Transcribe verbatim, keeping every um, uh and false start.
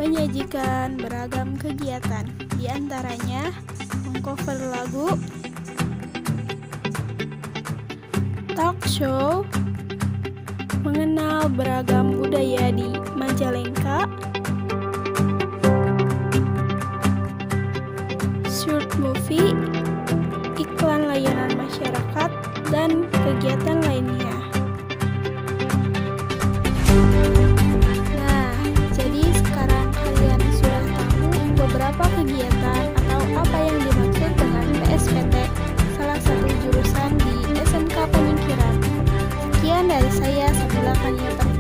menyajikan beragam kegiatan, di antaranya mengcover lagu, talk show, mengenal beragam budaya di Majalengka, short movie, iklan layanan masyarakat, dan kegiatan lainnya. Nah, jadi sekarang kalian sudah tahu beberapa kegiatan atau apa yang dimaksud dengan P S P T, salah satu jurusan di S M K Pemikiran. Sekian dari saya, Sabila Kaniata.